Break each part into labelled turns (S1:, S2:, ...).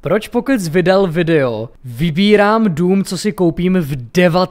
S1: Proč pokud vydal video, vybírám dům, co si koupím v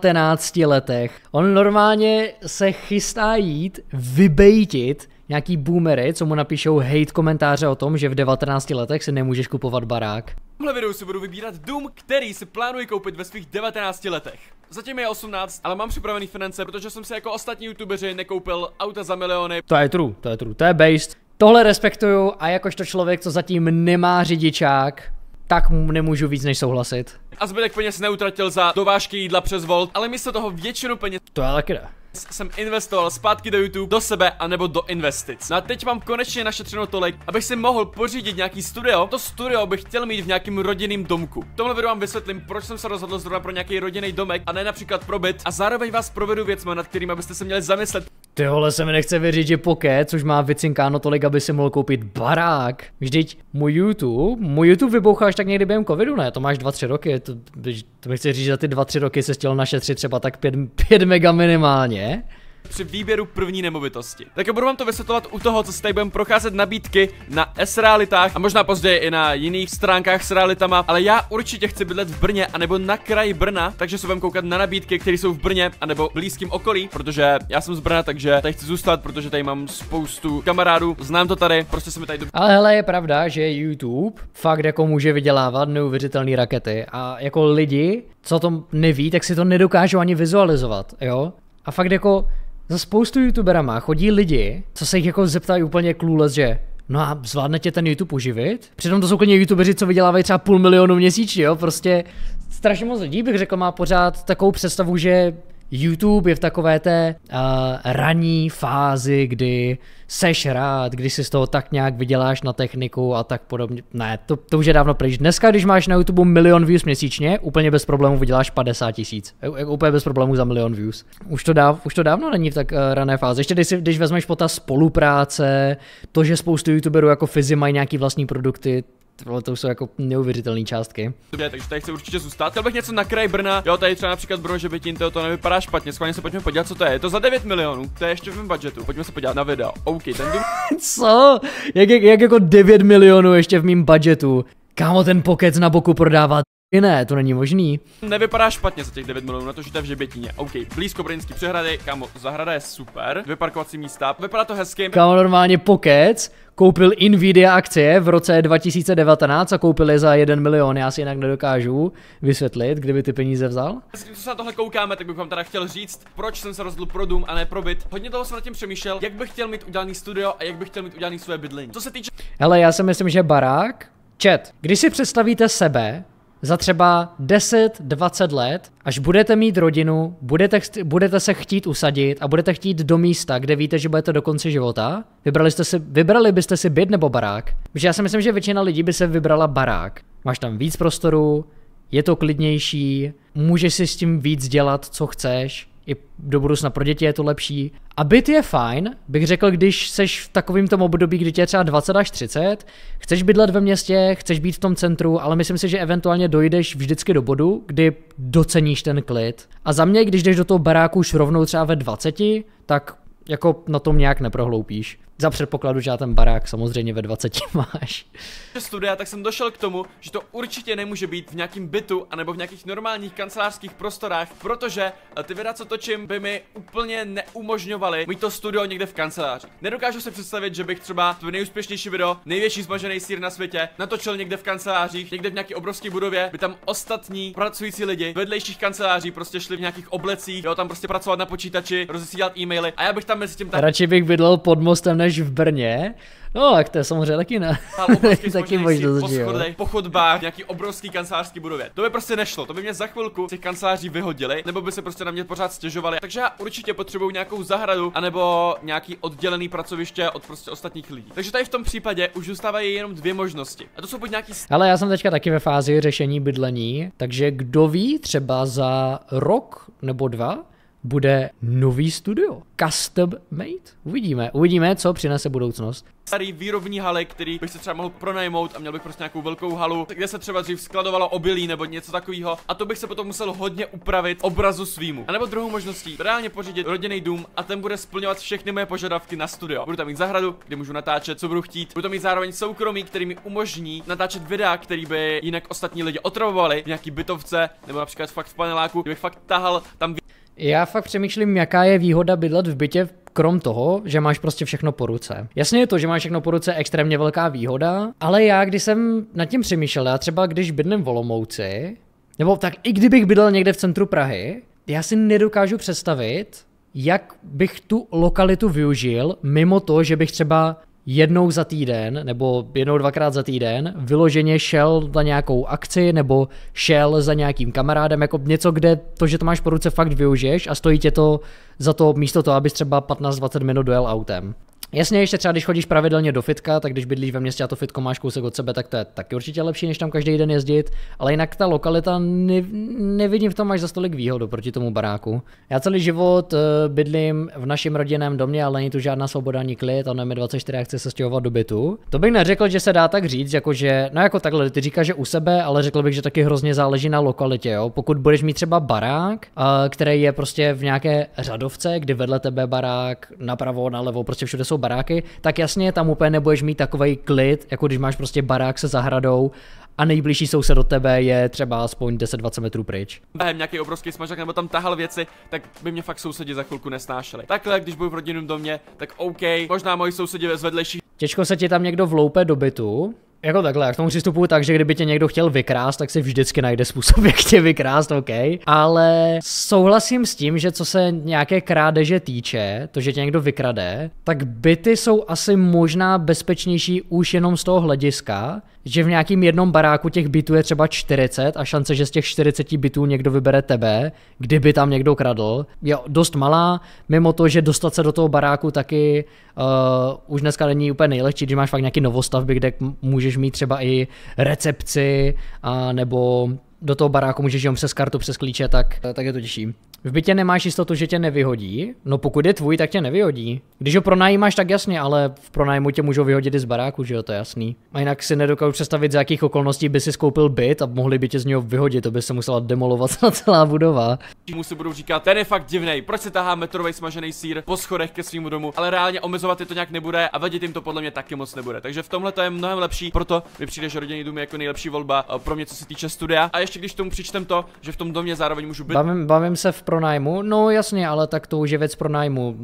S1: 19 letech. On normálně se chystá jít vybejtit nějaký boomery, co mu napíšou hate komentáře o tom, že v 19 letech si nemůžeš kupovat barák.
S2: V tomhle videu si budu vybírat dům, který si plánuji koupit ve svých 19 letech. Zatím je 18, ale mám připravený finance, protože jsem si jako ostatní youtubeři nekoupil auta za miliony.
S1: To je true, to je based. Tohle respektuju a jakožto člověk, co zatím nemá řidičák, tak mu nemůžu víc než souhlasit.
S2: A zbytek peněz neutratil za dovážky jídla přes Volt, ale místo toho většinu peněz
S1: To je taky
S2: jsem investoval zpátky do YouTube, do sebe a nebo do investic. No a teď mám konečně našetřeno tolik, abych si mohl pořídit nějaký studio. To studio bych chtěl mít v nějakém rodinném domku. V tomhle videu vám vysvětlím, proč jsem se rozhodl zrovna pro nějaký rodinný domek a ne například pro byt. A zároveň vás provedu věcma, nad kterými byste se měli zamyslet.
S1: Tyhle se mi nechce věřit, že Pocket, což má vycinkáno tolik, aby si mohl koupit barák. Vždyť můj YouTube vybouchá až tak někdy během covidu, ne? To máš 2-3 roky, to mi chci říct, že za ty 2-3 roky se chtěl našetřit třeba tak 5 mega minimálně.
S2: Při výběru první nemovitosti. Tak budu vám to vysvětlovat u toho, co se tady budeme procházet nabídky na S-realitách a možná později i na jiných stránkách s realitama, ale já určitě chci bydlet v Brně anebo na kraji Brna, takže se budeme koukat na nabídky, které jsou v Brně anebo blízkém okolí, protože já jsem z Brna, takže tady chci zůstat, protože tady mám spoustu kamarádů, znám to tady, prostě se mi tady
S1: Ale hele, je pravda, že YouTube fakt jako může vydělávat neuvěřitelné rakety a jako lidi, co to neví, tak si to nedokážou ani vizualizovat, jo? A fakt jako za spoustu youtuberama chodí lidi, co se jich jako zeptají úplně clueless, že no a zvládnete ten YouTube uživit? Přitom to jsou klidně youtubeři, co vydělávají třeba 500 000 měsíčně, jo? Prostě strašně moc lidí, bych řekl, má pořád takovou představu, že YouTube je v takové té ranní fázi, kdy seš rád, kdy si z toho tak nějak vyděláš na techniku a tak podobně. Ne, to už je dávno pryč. Dneska, když máš na YouTube 1 000 000 views měsíčně, úplně bez problémů vyděláš 50 000. Úplně bez problémů za 1 000 000 views. Už to dávno není v tak rané fázi. Ještě když vezmeš potaz spolupráce, to, že spoustu youtuberů jako Fizi mají nějaký vlastní produkty, to jsou jako neuvěřitelné částky.
S2: Takže tady chci určitě zůstat. Chtěl bych něco na kraji Brna. Jo, tady třeba například Brno, že by tím to nevypadá špatně. Schválně se pojďme podívat, co to je. Je to za 9 milionů. To je ještě v mém budgetu. Pojďme se podívat na video. OK, ten dům.
S1: Co? Jak jako 9 milionů ještě v mém budgetu? Kámo, ten Pocket na boku prodává. Ne, to není možný.
S2: Nevypadá špatně za těch 9 milionů, na to, že to je v Žebětíně. OK, blízko brněnský přehrady, kámo, zahrada je super. Dvě parkovací místa, vypadá to hezky.
S1: Kámo, normálně Pocket koupil Nvidia akcie v roce 2019 a koupil je za 1 milion. Já si jinak nedokážu vysvětlit, kdyby ty peníze vzal.
S2: Když se na tohle koukáme, tak bych vám teda chtěl říct, proč jsem se rozhodl pro dům a ne pro byt. Hodně toho jsem nad tím přemýšlel, jak bych chtěl mít udělaný studio a jak bych chtěl mít udělaný své bydlení. Co se týče.
S1: Hele, já si myslím, že barák. Když si představíte sebe za třeba 10-20 let, až budete mít rodinu, budete se chtít usadit a budete chtít do místa, kde víte, že budete do konce života, vybrali byste si byt nebo barák? Protože já si myslím, že většina lidí by se vybrala barák. Máš tam víc prostoru, je to klidnější, můžeš si s tím víc dělat, co chceš, i do budoucna pro děti je to lepší. A byt je fajn, bych řekl, když seš v takovým tom období, kdy tě je třeba 20 až 30, chceš bydlet ve městě, chceš být v tom centru, ale myslím si, že eventuálně dojdeš vždycky do bodu, kdy doceníš ten klid. A za mě, když jdeš do toho baráku už rovnou třeba ve 20, tak jako na tom nějak neprohloupíš. Za předpokladu, že já ten barák samozřejmě ve 20 máš.
S2: Studia, tak jsem došel k tomu, že to určitě nemůže být v nějakém bytu anebo v nějakých normálních kancelářských prostorách, protože ty videa, co točím, by mi úplně neumožňovaly mít to studio někde v kanceláři. Nedokážu si představit, že bych třeba to nejúspěšnější video, největší zmažený sýr na světě, natočil někde v kancelářích, někde v nějaké obrovské budově, by tam ostatní pracující lidi vedlejších kanceláří prostě šli v nějakých oblecích, jo, tam prostě pracovat na počítači, rozesílat e-maily a já bych tam mezi tím
S1: radši bych bydlel pod mostem než v Brně. No, tak to je samozřejmě taky ne.
S2: Taky možnost, po chodbách, nějaký obrovský kancelářský budově. To by prostě nešlo, to by mě za chvilku z těch kanceláří vyhodili, nebo by se prostě na mě pořád stěžovali. Takže já určitě potřebuju nějakou zahradu, anebo nějaký oddělený pracoviště od prostě ostatních lidí. Takže tady v tom případě už zůstávají jenom dvě možnosti. A to jsou buď nějaký.
S1: Ale já jsem teďka taky ve fázi řešení bydlení, takže kdo ví, třeba za rok nebo 2 bude nový studio. Custom made. Uvidíme, co přinese budoucnost.
S2: Starý výrobní haly, který bych se třeba mohl pronajmout a měl bych prostě nějakou velkou halu, kde se třeba dřív skladovalo obilí nebo něco takového, a to bych se potom musel hodně upravit obrazu svýmu. A nebo druhou možností, reálně pořídit rodinný dům a ten bude splňovat všechny moje požadavky na studio. Budu tam mít zahradu, kde můžu natáčet, co budu chtít. Budu tam mít zároveň soukromí, který mi umožní natáčet videa, který by jinak ostatní lidi otravovali v nějaký bytovce nebo například fakt v paneláku, kdybych fakt tahal tam.
S1: Já fakt přemýšlím, jaká je výhoda bydlet v bytě, krom toho, že máš prostě všechno po ruce. Jasně je to, že máš všechno po ruce, extrémně velká výhoda, ale já, když jsem nad tím přemýšlel, já třeba když bydlím v Olomouci, nebo tak i kdybych bydlel někde v centru Prahy, já si nedokážu představit, jak bych tu lokalitu využil, mimo to, že bych třeba jednou za týden, nebo jednou, dvakrát za týden, vyloženě šel za nějakou akci, nebo šel za nějakým kamarádem, jako něco, kde to, že to máš po ruce, fakt využiješ a stojí tě to za to místo toho, abys třeba 15-20 minut dojel autem. Jasně, ještě třeba když chodíš pravidelně do fitka, tak když bydlíš ve městě a to fitko máš kousek od sebe, tak to je taky určitě lepší, než tam každý den jezdit, ale jinak ta lokalita nevidím v tom až za stolik výhodu proti tomu baráku. Já celý život bydlím v našem rodinném domě, ale není tu žádná svoboda ani klid, a mi 24 a chce se stěhovat do bytu. To bych neřekl, že se dá tak říct, jakože, no jako takhle, ty říkáš, že u sebe, ale řekl bych, že taky hrozně záleží na lokalitě, jo. Pokud budeš mít třeba barák, který je prostě v nějaké řadovce, kdy vedle tebe barák, napravo, nalevo, prostě všude jsou baráky, tak jasně tam úplně nebudeš mít takovej klid, jako když máš prostě barák se zahradou a nejbližší soused od tebe je třeba aspoň 10-20 metrů pryč.
S2: Během nějaký obrovský smažák nebo tam tahal věci, tak by mě fakt sousedi za chvilku nesnášeli. Takhle, když budu v rodinném domě, tak OK, možná moji sousedi z vedlejší.
S1: Těžko se ti tam někdo vloupe do bytu. Jako takhle, já k tomu přistupuju tak, že kdyby tě někdo chtěl vykrást, tak si vždycky najde způsob, jak tě vykrást, OK. Ale souhlasím s tím, že co se nějaké krádeže týče, to, že tě někdo vykrade, tak byty jsou asi možná bezpečnější už jenom z toho hlediska, že v nějakým jednom baráku těch bytů je třeba 40 a šance, že z těch 40 bytů někdo vybere tebe, kdyby tam někdo kradl, je dost malá, mimo to, že dostat se do toho baráku taky už dneska není úplně nejlehčí, když máš fakt nějaký novostavby, kde můžeš mít třeba i recepci, nebo do toho baráku můžeš jít přes kartu, přes klíče, tak je to těžší. V bytě nemáš jistotu, že tě nevyhodí, no pokud je tvůj, tak tě nevyhodí. Když ho pronajímáš, tak jasně, ale v pronájmu tě můžou vyhodit i z baráku, že jo, to je jasný. A jinak si nedokážu představit, za jakých okolností by si skoupil byt a mohli by tě z něho vyhodit, to by se musela demolovat celá budova.
S2: Mu si budou říkat, ten je fakt divnej, proč se tahá metrovej smažený sýr po schodech ke svému domu, ale reálně omezovat je to nějak nebude a vadit jim to podle mě taky moc nebude. Takže v tomhle to je mnohem lepší, proto mi přijde, že rodinný dům je jako nejlepší volba pro mě, co se týče studia. A ještě když tomu přičtem to, že v tom domě zároveň můžu být.
S1: Bavím se v pronájmu, no jasně, ale tak to už je věc pronájmu,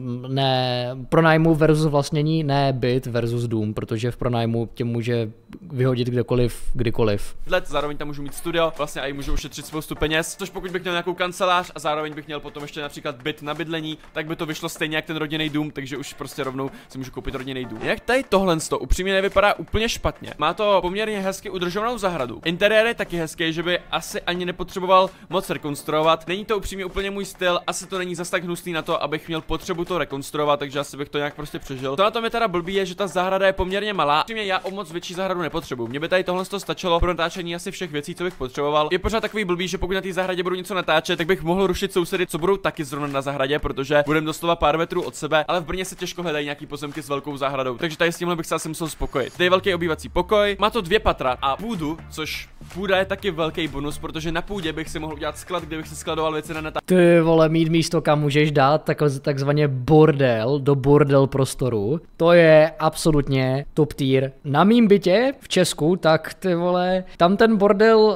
S1: ne pronájmu versus vlastnění, ne byt versus dům, protože v pronájmu tě může vyhodit kdekoliv, kdykoliv.
S2: Zároveň tam můžu mít studio, vlastně i můžu ušetřit spoustu peněz, což pokud bych měl nějakou kancelář a zároveň bych měl potom ještě například byt na bydlení, tak by to vyšlo stejně jak ten rodinný dům, takže už prostě rovnou si můžu koupit rodinný dům. Jak tady tohle upřímně nevypadá úplně špatně. Má to poměrně hezky udržovanou zahradu. Interiér je taky hezký, že by asi ani nepotřeboval moc rekonstruovat. Není to upřímně úplně můj styl, asi to není zas tak hnusný na to, abych měl potřebu to rekonstruovat, takže asi bych to nějak prostě přežil. To na tom je teda blbý, je, že ta zahrada je poměrně malá. Upřímně já o moc větší zahradu nepotřebuji. Mně by tady tohle stačilo pro natáčení asi všech věcí, co bych potřeboval. Je pořád takový blbý, že pokud na té zahradě budu něco natáčet, tak bych mohl rušit sousedy, co budou taky zrovna na zahradě, protože budeme doslova pár metrů od sebe, ale v Brně se těžko hledají nějaký pozemky s velkou zahradou. Takže tady s tímhle bych se asi musel spokojit. Tady je velký obývací pokoj, má to 2 patra a půdu, což půda je taky velký bonus, protože na půdě bych si mohl udělat sklad, kde bych si skladoval věci na natáčení.
S1: Ty vole, mít místo, kam můžeš dát takzvaně bordel, do bordel prostoru. To je absolutně top tier. Na mým bytě v Česku, tak ty vole, tam ten bordel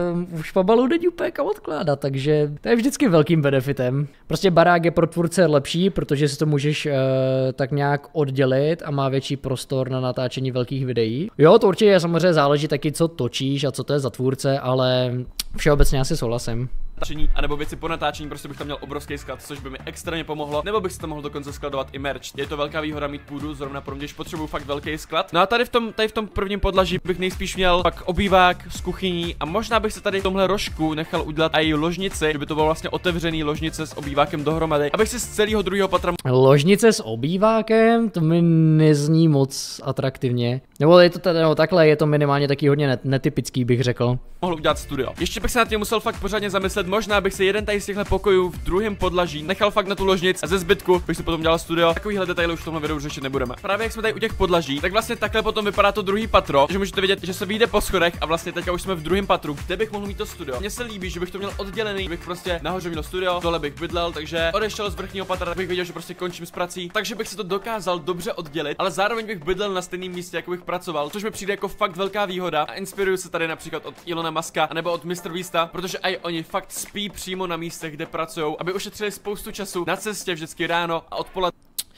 S1: už pomalu není úplně kam odkládat, takže to je vždycky velkým benefitem. Prostě barák je pro tvůrce lepší, protože si to můžeš tak nějak oddělit a má větší prostor na natáčení velkých videí. Jo, to určitě samozřejmě záleží taky, co točíš a co to je za tvůrce, ale všeobecně asi souhlasím.
S2: A nebo věci po natáčení, prostě bych tam měl obrovský sklad, což by mi extrémně pomohlo, nebo bych si tam mohl dokonce skladovat i merch. Je to velká výhoda mít půdu, zrovna pro mě, když potřebuju fakt velký sklad. No a tady v tom prvním podlaží bych nejspíš měl pak obývák s kuchyní a možná bych se tady v tomhle rožku nechal udělat i ložnici, kdyby to bylo vlastně otevřený ložnice s obývákem dohromady, abych si z celého druhého patra.
S1: Ložnice s obývákem, to mi nezní moc atraktivně. Nebo je to tady, no, takhle, je to minimálně taky hodně netypický, bych řekl.
S2: Mohl udělat studio. Ještě bych se nad tím musel fakt pořádně zamyslet, možná bych si jeden tady z těchto pokojů v druhém podlaží nechal fakt na tu ložnic a ze zbytku bych si potom dělal studio. Takovýhle detaily už v tomhle videu řešit nebudeme. Právě jak jsme tady u těch podlaží, tak vlastně takhle potom vypadá to druhý patro, že můžete vidět, že se vyjde po schodech a vlastně teďka už jsme v druhém patru, kde bych mohl mít to studio. Mně se líbí, že bych to měl oddělený, bych prostě nahoře měl studio, dole bych bydlel, takže odešel z vrchního patra, tak bych viděl, že prostě končím s prací, takže bych si to dokázal dobře oddělit, ale zároveň bych bydlel na stejném místě, jako bych pracoval, což mi přijde jako fakt velká výhoda a inspiruju se tady například od Elona Muska nebo od MrBeasta, protože i oni fakt spí přímo na místech, kde pracují, aby ušetřili spoustu času na cestě vždycky ráno a odpoledne.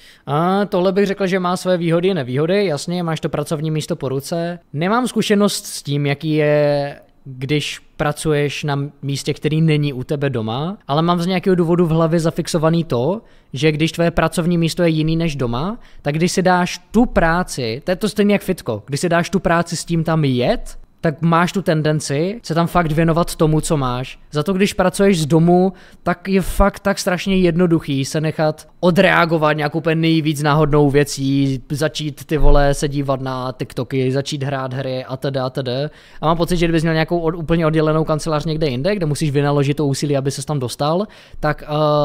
S1: A tohle bych řekl, že má své výhody, nevýhody, jasně, máš to pracovní místo po ruce. Nemám zkušenost s tím, jaký je, když pracuješ na místě, který není u tebe doma, ale mám z nějakého důvodu v hlavě zafixovaný to, že když tvoje pracovní místo je jiný než doma, tak když si dáš tu práci, to je to stejně jak fitko, když si dáš tu práci s tím tam jet, tak máš tu tendenci se tam fakt věnovat tomu, co máš. Za to, když pracuješ z domu, tak je fakt tak strašně jednoduchý se nechat odreagovat nějakou úplně nejvíc náhodnou věcí, začít ty vole se dívat na TikToky, začít hrát hry a teda a teda. A mám pocit, že kdybys měl nějakou úplně oddělenou kancelář někde jinde, kde musíš vynaložit to úsilí, aby ses tam dostal, tak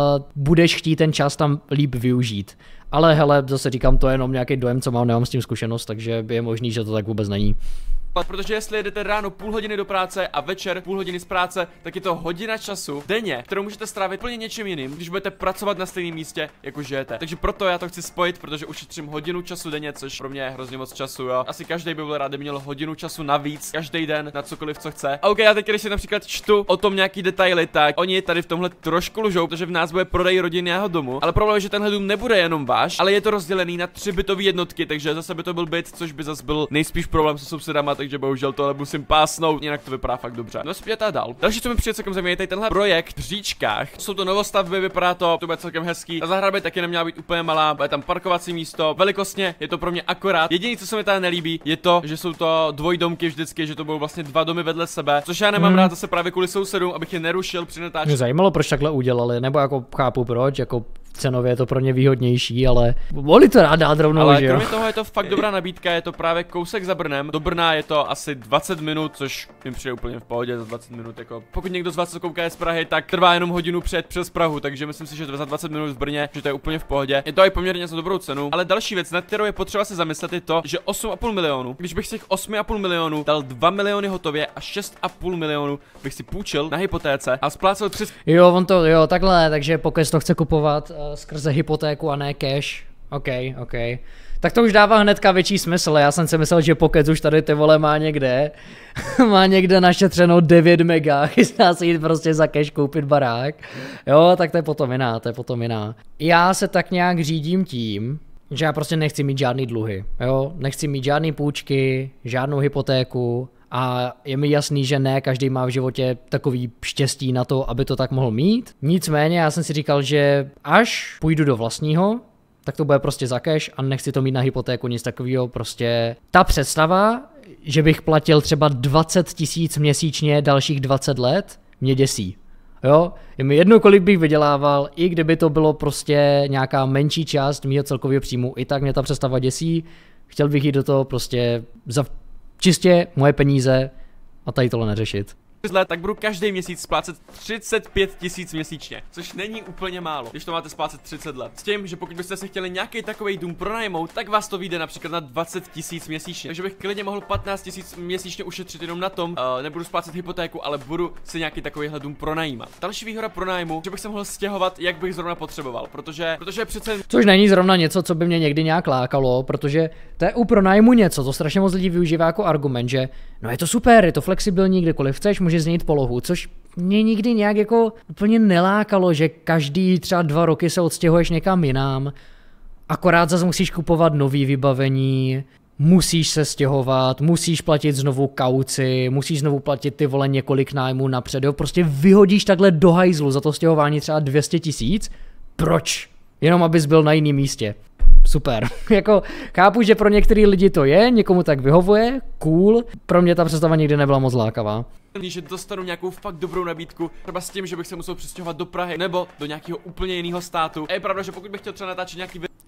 S1: budeš chtít ten čas tam líp využít. Ale hele, zase říkám, to je jenom nějaký dojem, co mám, nemám s tím zkušenost, takže je možný, že to tak vůbec není.
S2: Protože jestli jedete ráno půl hodiny do práce a večer půl hodiny z práce, tak je to hodina času denně, kterou můžete strávit úplně něčím jiným, když budete pracovat na stejném místě, jako žijete. Takže proto já to chci spojit, protože ušetřím hodinu času denně, což pro mě je hrozně moc času, jo. Asi každý by byl rád, kdyby měl hodinu času navíc, každý den na cokoliv, co chce. A OK, já teď, když si například čtu o tom nějaký detaily, tak oni tady v tomhle trošku lžou, protože v nás bude prodej rodinného domu, ale problém je, že tenhle dům nebude jenom váš, ale je to rozdělený na 3 bytové jednotky, takže zase by to byl byt, což by zase byl nejspíš problém se sousedama, takže bohužel to ale musím pásnout, jinak to vypadá fakt dobře. No zpět a dál. Další, co mi přijde celkem zajímavé, je tenhle projekt v Říčkách. Jsou to novostavby, vypadá to bude celkem hezký. Ta zahrada by taky neměla být úplně malá, bude tam parkovací místo. Velikostně je to pro mě akorát. Jediné, co se mi tady nelíbí, je to, že jsou to dvojdomky vždycky, že to budou vlastně 2 domy vedle sebe, což já nemám rád zase právě kvůli sousedům, abych je nerušil při natáčení.
S1: Mě zajímalo, proč takhle udělali, nebo jako chápu proč, jako cenově je to pro ně výhodnější, ale mohli to rád dát rovnou,
S2: ale
S1: že jo?
S2: Kromě toho je to fakt dobrá nabídka, je to právě kousek za Brnem. Do Brna je to asi 20 minut, což mi přijde úplně v pohodě za 20 minut, jako pokud někdo z vás co kouká z Prahy, tak trvá jenom hodinu přes Prahu, takže myslím si, že za 20 minut v Brně, že to je úplně v pohodě. Je to i poměrně za dobrou cenu, ale další věc, nad kterou je potřeba se zamyslet, je to, že 8,5 milionů, když bych z těch 8,5 milionů dal 2 miliony hotově a 6,5 milionů bych si půjčil na hypotéce a splácel 3.
S1: Jo, takhle, takže pokud to chce kupovat skrze hypotéku a ne cash. OK. Tak to už dává hnedka větší smysl, já jsem si myslel, že Pocket už tady ty vole má někde našetřeno 9 mega, chystá si jít prostě za cash koupit barák. Jo, tak to je potom jiná. Já se tak nějak řídím tím, že já prostě nechci mít žádný dluhy, jo, nechci mít žádný půjčky, žádnou hypotéku a je mi jasný, že ne každý má v životě takový štěstí na to, aby to tak mohl mít. Nicméně já jsem si říkal, že až půjdu do vlastního, tak to bude prostě za cash a nechci to mít na hypotéku, nic takového, prostě ta představa, že bych platil třeba 20 000 měsíčně dalších 20 let, mě děsí. Jo, je mi jedno, kolik bych vydělával, i kdyby to bylo prostě nějaká menší část mýho celkového příjmu, i tak mě ta představa děsí, chtěl bych jít do toho prostě za čistě moje peníze a tady tohle neřešit.
S2: Let, tak budu každý měsíc splácet 35 000 měsíčně, což není úplně málo, když to máte splácet 30 let. S tím, že pokud byste si chtěli nějaký takový dům pronajmout, tak vás to vyjde například na 20 000 měsíčně. Takže bych klidně mohl 15 000 měsíčně ušetřit jenom na tom, nebudu splácet hypotéku, ale budu si nějaký takovýhle dům pronajímat. Další výhoda pronájmu, že bych se mohl stěhovat, jak bych zrovna potřeboval, protože přece.
S1: Což není zrovna něco, co by mě někdy nějak lákalo, protože to je u pronájmu něco, to strašně moc lidí využívá jako argument, že no je to super, je to flexibilní, kdekoliv chceš, můžeš změnit polohu, což mě nikdy nějak jako úplně nelákalo, že každý třeba 2 roky se odstěhuješ někam jinam, akorát zase musíš kupovat nový vybavení, musíš se stěhovat, musíš platit znovu kauci, musíš znovu platit ty vole několik nájmů napřed, jo, prostě vyhodíš takhle do hajzlu za to stěhování třeba 200 000, proč? Jenom abys byl na jiném místě. Super. Jako chápu, že pro některý lidi to je, někomu tak vyhovuje, cool. Pro mě ta představa nikdy nebyla moc lákavá.
S2: Že dostanu nějakou fakt dobrou nabídku, třeba s tím, že bych se musel přestěhovat do Prahy nebo do nějakého úplně jiného státu. A je pravda, že pokud bych chtěl třeba natáčet nějaký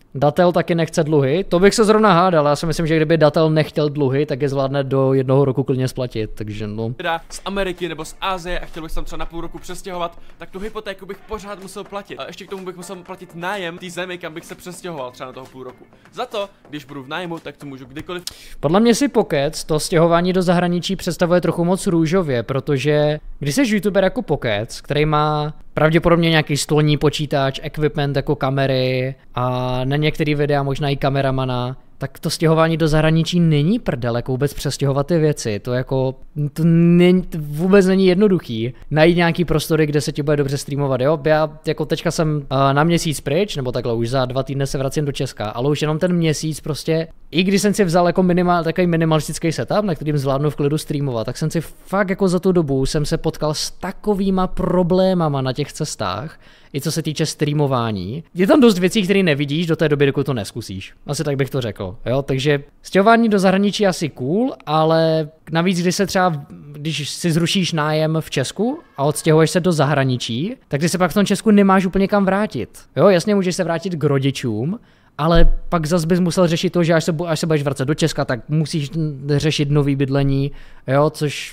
S1: Datel taky nechce dluhy, to bych se zrovna hádal, já si myslím, že kdyby Datel nechtěl dluhy, tak je zvládne do 1 roku klidně splatit, takže no.
S2: Teda z Ameriky nebo z Asie a chtěl bych tam třeba na půl roku přestěhovat, tak tu hypotéku bych pořád musel platit. A ještě k tomu bych musel platit nájem té zemi, kam bych se přestěhoval třeba na toho půl roku. Za to, když budu v nájmu, tak to můžu kdykoliv.
S1: Podle mě si Pokec to stěhování do zahraničí představuje trochu moc růžově, protože když jsi youtuber jako Pokec, který má pravděpodobně nějaký stolní počítač, equipment jako kamery a na některý videa možná i kameramana, tak to stěhování do zahraničí není prdel, jako vůbec přestěhovat ty věci, to jako, to vůbec není jednoduchý. Najít nějaký prostory, kde se ti bude dobře streamovat, jo, já jako teďka jsem na měsíc pryč, nebo takhle už za 2 týdny se vracím do Česka, ale už jenom ten měsíc prostě, i když jsem si vzal jako takový minimalistický setup, na kterým zvládnu v klidu streamovat, tak jsem si fakt jako za tu dobu jsem se potkal s takovýma problémama na těch cestách, i co se týče streamování. Je tam dost věcí, které nevidíš do té doby, dokud to neskusíš. Asi tak bych to řekl. Jo, takže stěhování do zahraničí je asi cool, ale navíc, když si zrušíš nájem v Česku a odstěhuješ se do zahraničí, tak ty se pak v tom Česku nemáš úplně kam vrátit. Jo, jasně můžeš se vrátit k rodičům, ale pak zas bys musel řešit to, že až se budeš vracet do Česka, tak musíš řešit nový bydlení, jo, což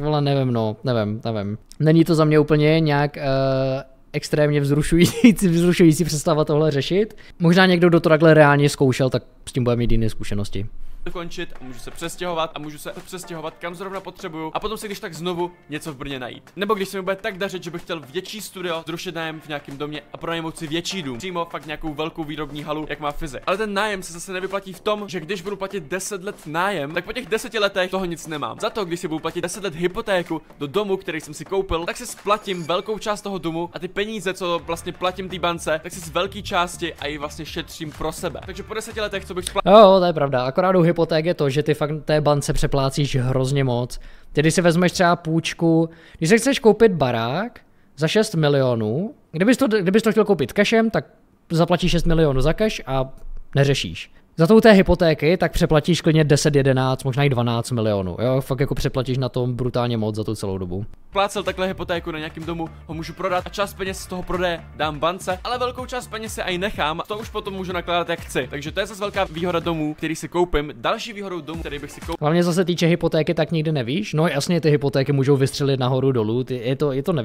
S1: nevím. Není to za mě úplně nějak extrémně vzrušující představa tohle řešit. Možná někdo, kdo to takhle reálně zkoušel, tak s tím bude mít jiné zkušenosti.
S2: Dokončit a můžu se přestěhovat a můžu se přestěhovat kam zrovna potřebuju a potom si když tak znovu něco v Brně najít. Nebo když se mi bude tak dařit, že bych chtěl větší studio, zrušit nájem v nějakém domě a pronajmout si větší dům, přímo fakt nějakou velkou výrobní halu, jak má Fize. Ale ten nájem se zase nevyplatí v tom, že když budu platit 10 let nájem, tak po těch 10 letech toho nic nemám. Za to, když si budu platit 10 let hypotéku do domu, který jsem si koupil, tak si splatím velkou část toho domu a ty peníze, co vlastně platím té bance, tak si z velké části a i vlastně šetřím pro sebe. Takže po 10 letech, co bych splatil.
S1: Jo, to je pravda. Akorát hypoték je to, že ty fakt té bance přeplácíš hrozně moc. Ty když si vezmeš třeba půjčku, když si chceš koupit barák za 6 milionů, kdybys to chtěl koupit cashem, tak zaplatíš 6 milionů za cash a neřešíš. Za tou té hypotéky tak přeplatíš klidně 10, 11, možná i 12 milionů. Jo, fakt jako přeplatíš na tom brutálně moc za tu celou dobu.
S2: Plácel takhle hypotéku na nějakém domu, ho můžu prodat a část peněz z toho prodeje dám bance, ale velkou část peněz se i nechám, to už potom můžu nakládat jak chci. Takže to je zase velká výhoda domů, který si koupím. Další výhodou domů, který bych si koupil.
S1: Hlavně zase týče hypotéky, tak nikdy nevíš. No jasně, ty hypotéky můžou vystřelit nahoru dolů, je to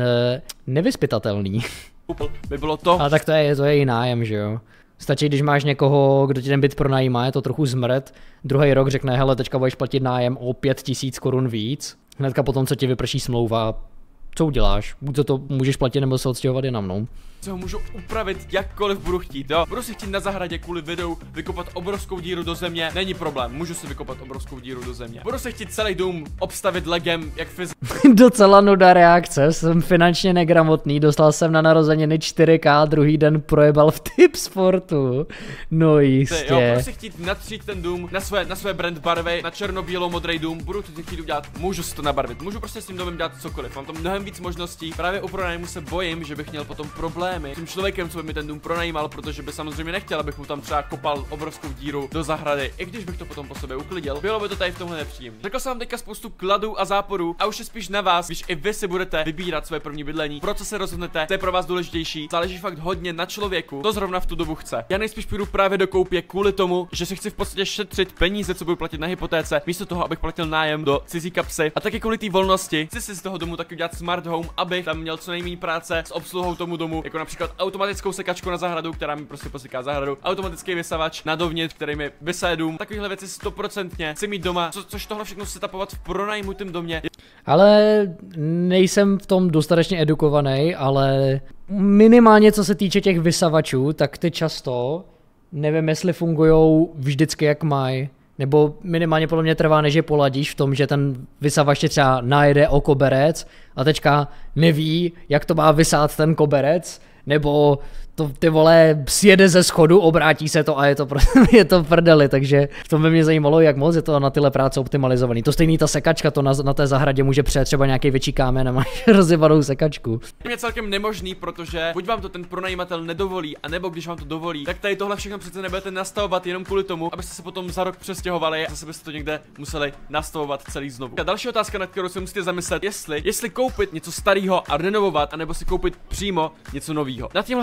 S1: nevyspytatelný.
S2: By bylo to.
S1: A tak to je i nájem, že jo. Stačí, když máš někoho, kdo ti ten byt pronajímá, je to trochu zmrt, druhý rok řekne, hele, teďka budeš platit nájem o 5 000 korun víc, hnedka potom, co ti vyprší smlouva, co uděláš? Buď to můžeš platit, nebo se odstěhovat jinam, no.
S2: Se ho můžu upravit jakkoliv budu chtít, jo. Budu si chtít na zahradě kvůli videu vykopat obrovskou díru do země, není problém, můžu si vykopat obrovskou díru do země. Budu si chtít celý dům obstavit legem, jak
S1: Docela nuda reakce, jsem finančně negramotný, dostal jsem na narozeniny 4K, druhý den projebal v Tipsportu. No jistě.
S2: Jo, budu si chtít natřít ten dům na své brand barvy, na černobílo-modrý dům, budu to chtít udělat, můžu si to nabarvit, můžu prostě s tím domem dělat cokoliv, mám tam mnohem víc možností, právě u pronájmu se bojím, že bych měl potom problém tím člověkem, co by mi ten dům pronajímal, protože by samozřejmě nechtěl, abych mu tam třeba kopal obrovskou díru do zahrady, i když bych to potom po sobě uklidil. Bylo by to tady v tomhle nepříjemné. Řekl jsem vám teďka spoustu kladů a záporů a už je spíš na vás, když i vy si budete vybírat své první bydlení. Pro co se rozhodnete, to je pro vás důležitější. Záleží fakt hodně na člověku, to zrovna v tu dobu chce. Já nejspíš půjdu právě do koupě kvůli tomu, že si chci v podstatě šetřit peníze, co budu platit na hypotéce, místo toho, abych platil nájem do cizí kapsy. A taky kvůli té volnosti chci si z toho domu taky udělat smart home, abych tam měl co nejméně práce s obsluhou tomu domu, jako například automatickou sekačku na zahradu, která mi prostě poseká zahradu, automatický vysavač na dovnitř, který mi vysaje dům. Takovéhle věci 100% chci mít doma, což tohle všechno setupovat v pronajmutém domě.
S1: Ale nejsem v tom dostatečně edukovaný, ale minimálně co se týče těch vysavačů, tak ty často nevím, jestli fungujou vždycky jak mají. Nebo minimálně podle mě trvá, než je poladíš v tom, že ten vysavač tě třeba najede o koberec a teďka neví, jak to má vysát ten koberec, nebo to ty vole sjede ze schodu, obrátí se to a je to prdeli, takže v tom by mě zajímalo, jak moc je to na tyhle práce optimalizovaný. To stejný ta sekačka, to na té zahradě může přejet třeba nějaký větší kámen a máš rozjebanou sekačku.
S2: Je celkem nemožný, protože buď vám to ten pronajímatel nedovolí, anebo když vám to dovolí, tak tady tohle všechno přece nebudete nastavovat jenom kvůli tomu, abyste se potom za rok přestěhovali a zase byste to někde museli nastavovat celý znovu. A další otázka, nad kterou se musíte zamyslet, jestli koupit něco starého a renovovat, anebo si koupit přímo něco nového. Nad tímhle jsem taky hodně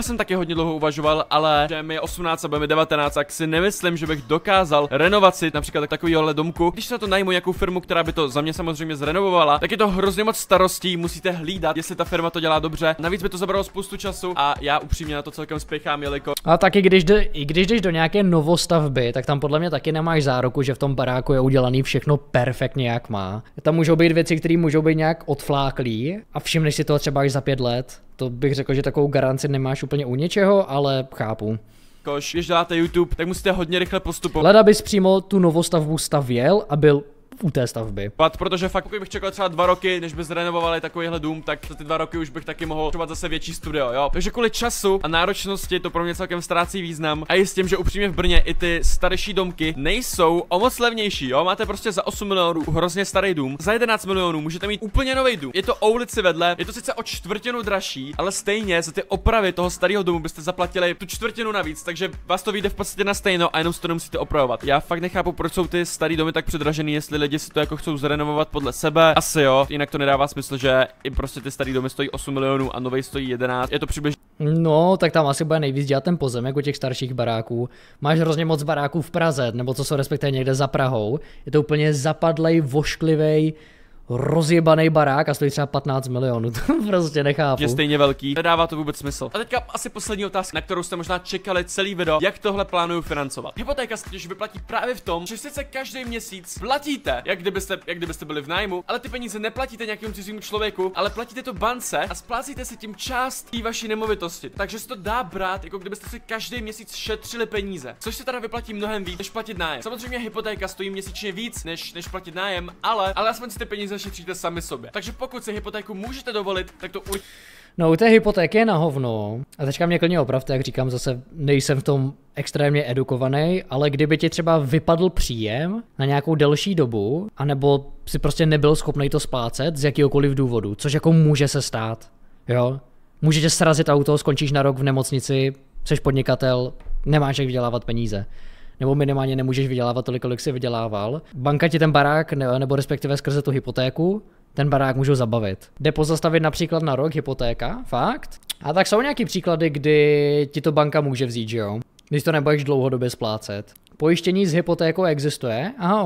S2: hodně dlouho uvažoval, ale že mi je 18 a bude mi 19, tak si nemyslím, že bych dokázal renovovat si například takovýhle domku. Když se na to najmu nějakou firmu, která by to za mě samozřejmě zrenovovala, tak je to hrozně moc starostí, musíte hlídat, jestli ta firma to dělá dobře. Navíc by to zabralo spoustu času a já upřímně na to celkem spěchám, jelikož.
S1: A taky když jdeš do nějaké novostavby, tak tam podle mě taky nemáš záruku, že v tom baráku je udělaný všechno perfektně jak má. Tam můžou být věci, které můžou být nějak odfláklý a všimneš si to třeba až za 5 let. To bych řekl, že takovou garanci nemáš úplně u něčeho, ale chápu.
S2: Když děláte YouTube, tak musíte hodně rychle postupovat.
S1: Leda bys přímo tu novostavbu stavěl a byl u té stavby.
S2: Protože fakt, pokud bych čekal třeba 2 roky, než by zrenovovali takovýhle dům, tak za ty 2 roky už bych taky mohl potřebovat zase větší studio, jo. Takže kvůli času a náročnosti to pro mě celkem ztrácí význam. A i s tím, že upřímně v Brně i ty starší domky nejsou o moc levnější, jo. Máte prostě za 8 milionů hrozně starý dům, za 11 milionů můžete mít úplně nový dům. Je to o ulici vedle, je to sice o 1/4 dražší, ale stejně za ty opravy toho starého domu byste zaplatili tu 1/4 navíc, takže vás to vyjde v podstatě na stejno a jenom si to nemusíte opravovat. Já fakt nechápu, proč jsou ty starý domy tak předražený, jestli lidi si to jako chcou zrenovovat podle sebe. Asi jo, jinak to nedává smysl, že i prostě ty starý domy stojí 8 milionů a novej stojí 11. Je to přibližně.
S1: No, tak tam asi bude nejvíc dělat ten pozemek u těch starších baráků. Máš hrozně moc baráků v Praze, nebo co jsou respektive někde za Prahou. Je to úplně zapadlej, vošklivej, rozjebaný barák a stojí třeba 15 milionů, to prostě nechápu.
S2: Je stejně velký, nedává to vůbec smysl. A teďka asi poslední otázka, na kterou jste možná čekali celý video, jak tohle plánuju financovat. Hypotéka se totiž vyplatí právě v tom, že sice každý měsíc platíte, jak kdybyste byli v nájmu, ale ty peníze neplatíte nějakému cizímu člověku, ale platíte to bance a splácíte si tím část té vaší nemovitosti. Takže se to dá brát, jako kdybyste si každý měsíc šetřili peníze, což se teda vyplatí mnohem víc, než platit nájem. Samozřejmě hypotéka stojí měsíčně víc, než platit nájem, ale aspoň si ty peníze šetříte sami sobě. Takže pokud si hypotéku můžete dovolit, tak to určitě.
S1: No, u té hypotéky je na hovno. A teďka mě klidně opravte, jak říkám, zase nejsem v tom extrémně edukovaný, ale kdyby ti třeba vypadl příjem na nějakou delší dobu, anebo si prostě nebyl schopný to splácet z jakýhokoliv důvodu, což jako může se stát, jo? Může tě srazit auto, skončíš na rok v nemocnici, jsi podnikatel, nemáš jak vydělávat peníze. Nebo minimálně nemůžeš vydělávat tolik, kolik jsi vydělával. Banka ti ten barák, nebo respektive skrze tu hypotéku, ten barák můžou zabavit. Jde pozastavit například na rok hypotéka, fakt? A tak jsou nějaký příklady, kdy ti to banka může vzít, že jo? Když to nebudeš dlouhodobě splácet. Pojištění s hypotékou existuje? Aha,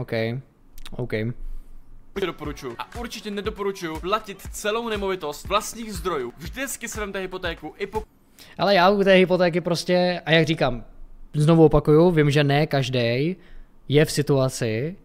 S1: OK.
S2: Doporučuju. A určitě nedoporučuju platit celou nemovitost vlastních zdrojů. Vždycky si vemte hypotéku i po.
S1: Ale já u té hypotéky prostě, a jak říkám, znovu opakuju, vím, že ne každý je v situaci,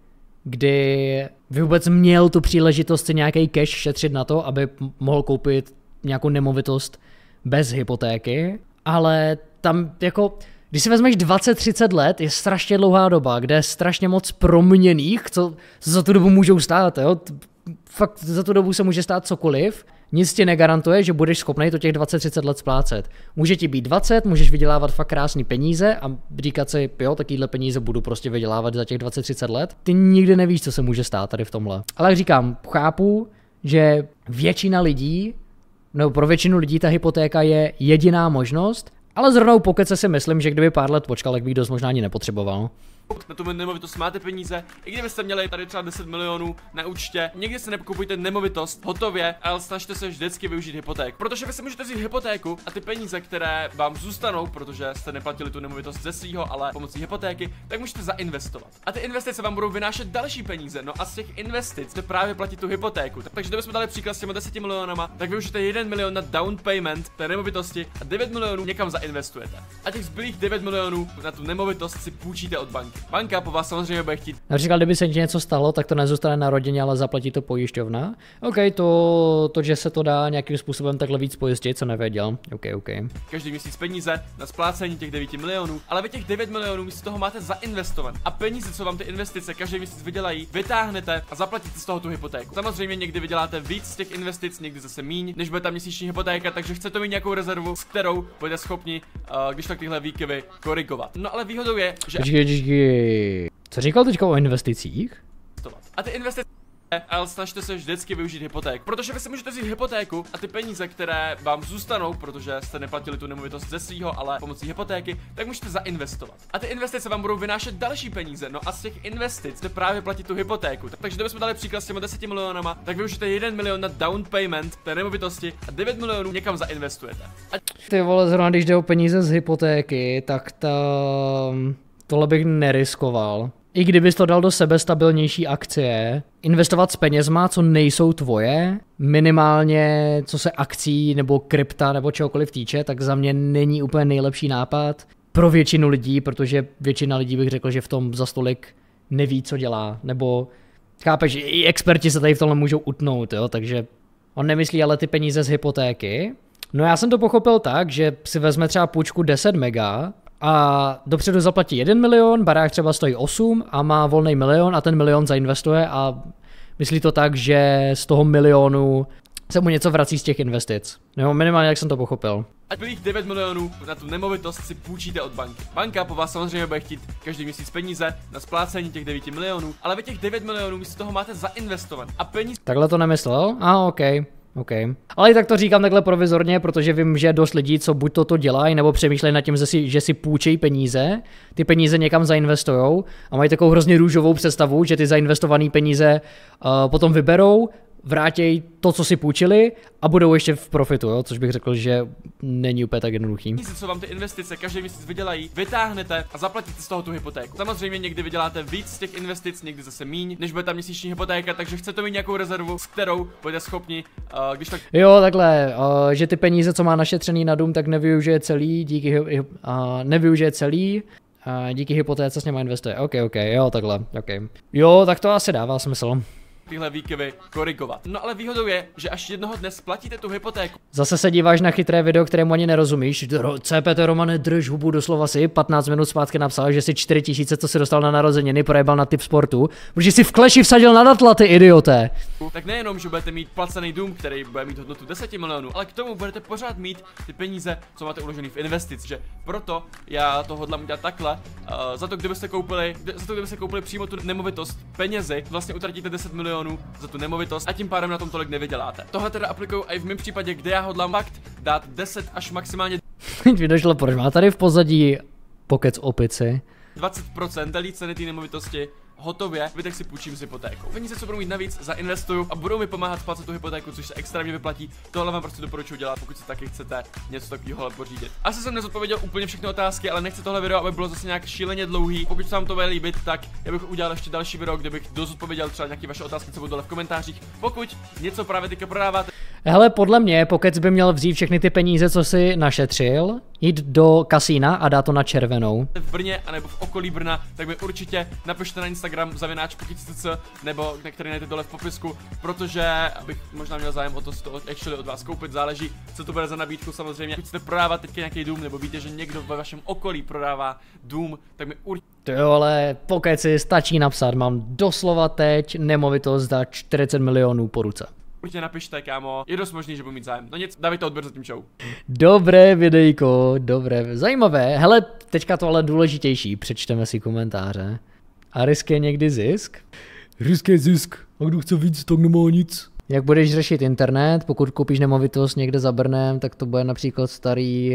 S1: kdy vůbec měl tu příležitost si nějaký cash šetřit na to, aby mohl koupit nějakou nemovitost bez hypotéky, ale tam jako, když si vezmeš 20-30 let, je strašně dlouhá doba, kde je strašně moc proměnných, co za tu dobu můžou stát, jo? Fakt za tu dobu se může stát cokoliv. Nic ti negarantuje, že budeš schopný to těch 20-30 let splácet. Může ti být 20, můžeš vydělávat fakt krásný peníze a říkat si, jo, takovýhle peníze budu prostě vydělávat za těch 20-30 let. Ty nikdy nevíš, co se může stát tady v tomhle. Ale jak říkám, chápu, že většina lidí, nebo pro většinu lidí ta hypotéka je jediná možnost, ale zrovna pokud si myslím, že kdyby pár let počkal, tak bych dost možná ani nepotřeboval.
S2: Na tu nemovitost máte peníze, i kdybyste měli tady třeba 10 milionů na účtě, někdy si nekupujte nemovitost hotově, ale snažte se vždycky využít hypoték. Protože vy si můžete vzít hypotéku a ty peníze, které vám zůstanou, protože jste neplatili tu nemovitost ze svého, ale pomocí hypotéky, tak můžete zainvestovat. A ty investice vám budou vynášet další peníze, no a z těch investic jste právě platit tu hypotéku. Takže kdybychom dali příklad s těmi 10 milionama, tak využijete 1 milion na down payment té nemovitosti a 9 milionů někam zainvestujete. A těch zbylých 9 milionů na tu nemovitost si půjčíte od banky. Banka po vás samozřejmě bude chtít.
S1: Například, kdyby se něco stalo, tak to nezůstane na rodině, ale zaplatí to pojišťovna. OK, to, že se to dá nějakým způsobem takhle víc pojistit, co nevěděl. OK.
S2: Každý měsíc peníze na splácení těch 9 milionů, ale vy těch 9 milionů místo toho máte zainvestovat. A peníze, co vám ty investice každý měsíc vydělají, vytáhnete a zaplatíte z toho tu hypotéku. Samozřejmě někdy vyděláte víc z těch investic, někdy zase míň, než bude ta měsíční hypotéka, takže chcete mít nějakou rezervu, s kterou budete schopni, když tak tyhle výkyvy korigovat. No ale výhodou je, že
S1: Co říkal teďka o investicích?
S2: A ty investice, ale snažte se vždycky využít hypoték. Protože vy si můžete vzít hypotéku a ty peníze, které vám zůstanou, protože jste neplatili tu nemovitost ze svého, ale pomocí hypotéky, tak můžete zainvestovat. A ty investice vám budou vynášet další peníze, no a z těch investic jste právě platit tu hypotéku. Takže kdybychom dali příklad s těmi 10 milionama, tak využijete 1 milion na down payment té nemovitosti a 9 milionů někam zainvestujete.
S1: Ty vole, zrovna když jde o peníze z hypotéky, tak tohle bych neriskoval. I kdybys to dal do sebestabilnější akcie, investovat s penězma, co nejsou tvoje, minimálně co se akcí nebo krypta nebo čehokoliv týče, tak za mě není úplně nejlepší nápad pro většinu lidí, protože většina lidí bych řekl, že v tom za stolik neví, co dělá, nebo chápeš, i experti se tady v tomhle můžou utnout, jo, takže on nemyslí ale ty peníze z hypotéky. No já jsem to pochopil tak, že si vezme třeba půjčku 10 mega a dopředu zaplatí 1 milion, barák třeba stojí 8 a má volný milion a ten milion zainvestuje a myslí to tak, že z toho milionu se mu něco vrací z těch investic. No minimálně jak jsem to pochopil.
S2: A zbylých 9 milionů na tu nemovitost si půjčíte od banky. Banka po vás samozřejmě bude chtít každý měsíc peníze na splácení těch 9 milionů, ale vy těch 9 milionů místo toho máte zainvestovat. A peníze...
S1: Takhle to nemyslel? OK. Ale i tak to říkám takhle provizorně, protože vím, že je dost lidí, co buď toto dělají, nebo přemýšlejí nad tím, že si půjčejí peníze, ty peníze někam zainvestujou a mají takovou hrozně růžovou představu, že ty zainvestované peníze potom vyberou, vrátějí to, co si půjčili a budou ještě v profitu, jo? Což bych řekl, že není úplně tak jednoduchý.
S2: Co vám ty investice každý měsíc vydělají, vytáhnete a zaplatíte z toho tu hypotéku. Samozřejmě někdy vyděláte víc z těch investic, někdy zase míň, než bude ta měsíční hypotéka, takže chcete mít nějakou rezervu, s kterou budete schopni, když tak...
S1: Jo, takhle, že ty peníze, co má našetřený na dům, tak nevyužije celý, díky hypotéce s něma investuje. OK, jo, takhle, OK. Jo, tak to asi dává smysl.
S2: Tyhle výkyvy korigovat. No ale výhodou je, že až jednoho dne splatíte tu hypotéku.
S1: Zase se díváš na chytré video, kterému ani nerozumíš. CPT Romane, drž hubu, doslova si 15 minut zpátky napsal, že si 4000, co si dostal na narozeniny, projebal na typ sportu, protože si v Clashi vsadil na datla, ty idioté.
S2: Tak nejenom, že budete mít placený dům, který bude mít hodnotu 10 milionů, ale k tomu budete pořád mít ty peníze, co máte uložený v investic, že proto já to hodlám udělat takhle. Za to, kdybyste koupili přímo tu nemovitost penězi, vlastně utratíte 10 milionů za tu nemovitost a tím pádem na tom tolik nevyděláte. Tohle teda aplikuju i v mém případě, kde já hodlám fakt dát 10 až maximálně
S1: mi došlo, proč má tady v pozadí pokec opici.
S2: 20% celý ceny té nemovitosti hotově, zbytek si půjčím z hypotékou. Peníze, co budu mít navíc, zainvestuju a budou mi pomáhat splácet tu hypotéku, což se extrémně vyplatí. Tohle vám prostě doporučuji dělat, pokud si taky chcete něco takového pořídit. Asi jsem nezodpověděl úplně všechny otázky, ale nechci tohle video, aby bylo zase nějak šíleně dlouhý. Pokud se vám to bude líbit, tak já bych udělal ještě další video, kde bych dozodpověděl třeba nějaké vaše otázky, co budou dole v komentářích. Pokud něco právě teďka prodáváte.
S1: Hele, podle mě, Pokec by měl vzít všechny ty peníze, co si našetřil, jít do kasína a dát to na červenou.
S2: V Brně anebo v okolí Brna, tak mi určitě napište na Instagram @pokec, nebo který najdete dole v popisku, protože bych možná měl zájem o to actually od vás koupit, záleží, co to bude za nabídku samozřejmě. Pokud chcete prodávat teďka nějaký dům, nebo víte, že někdo ve vašem okolí prodává dům, tak mi určitě...
S1: Jo, ale Pokeci stačí napsat, mám doslova teď nemovitost za 40 milionů po ruce.
S2: Určitě napište, kámo, je dost možný, že budu mít zájem. No nic, dávejte odběr za tím show.
S1: Dobré videjko, dobré, zajímavé. Hele, teďka to ale důležitější, přečteme si komentáře. A risk je někdy zisk?
S3: Risk je zisk, a kdo chce víc, tak nemá nic.
S1: Jak budeš řešit internet, pokud koupíš nemovitost někde za Brnem, tak to bude například starý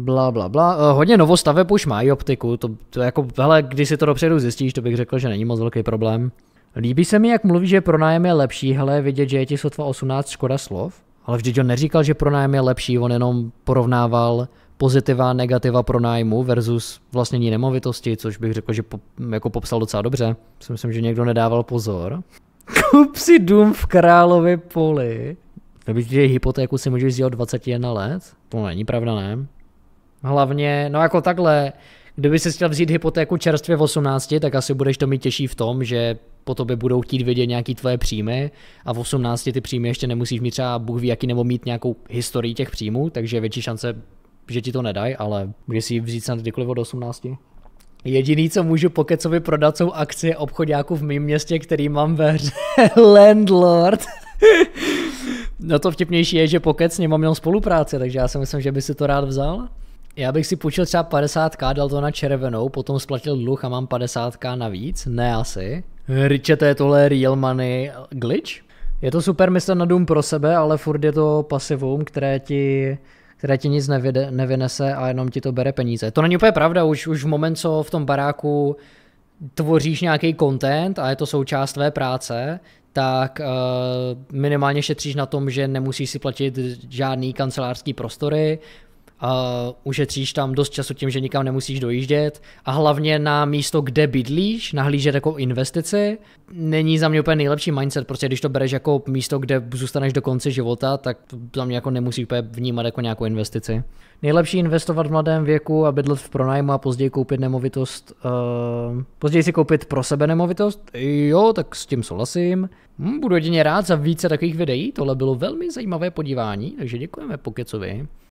S1: bla. Hodně novostaveb už mají optiku, to jako, hele, když si to dopředu zjistíš, to bych řekl, že není moc velký problém. Líbí se mi, jak mluví, že pronájem je lepší, hele, vidět, že je ti sotva 18, škoda slov. Ale vždyť on neříkal, že pronájem je lepší, on jenom porovnával pozitiva, negativa pronájmu versus vlastnění nemovitosti, což bych řekl, že jako popsal docela dobře. Myslím, že někdo nedával pozor. Kup si dům v Králově Poli. Víš, že hypotéku si můžeš vzít od 21 let? To není pravda, ne? Hlavně, no jako takhle, kdyby si chtěl vzít hypotéku čerstvě v 18, tak asi budeš to mít těžší v tom, že po tobě budou chtít vědět nějaký tvoje příjmy a v 18 ty příjmy ještě nemusíš mít třeba Bůh ví jaký nebo mít nějakou historii těch příjmů, takže je větší šance, že ti to nedají, ale můžeš si vzít snad kdykoliv od 18. Jediný, co můžu Pokecovi prodat, jsou akcie obchodáků v mém městě, který mám ve hře. Landlord. No to vtipnější je, že Pokec s ním měl spolupráci, takže já si myslím, že by si to rád vzal. Já bych si půjčil třeba 50k, dal to na červenou, potom splatil dluh a mám 50k navíc. Ne asi. Richete, je tohle real money glitch? Je to super myslet na dům pro sebe, ale furt je to pasivum, které ti nic nevynese a jenom ti to bere peníze. To není úplně pravda, už v moment, co v tom baráku tvoříš nějaký content a je to součást tvé práce, tak minimálně šetříš na tom, že nemusíš si platit žádný kancelářský prostory ušetříš tam dost času tím, že nikam nemusíš dojíždět a hlavně na místo, kde bydlíš, nahlížet jako investici, není za mě úplně nejlepší mindset, prostě když to bereš jako místo, kde zůstaneš do konce života, tak to za mě jako nemusí úplně vnímat jako nějakou investici. Nejlepší investovat v mladém věku a bydlet v pronájmu a později koupit nemovitost, později si koupit pro sebe nemovitost, jo, tak s tím souhlasím. Budu jedině rád za více takových videí, tohle bylo velmi zajímavé podívání, takže děkujeme Pokecovi.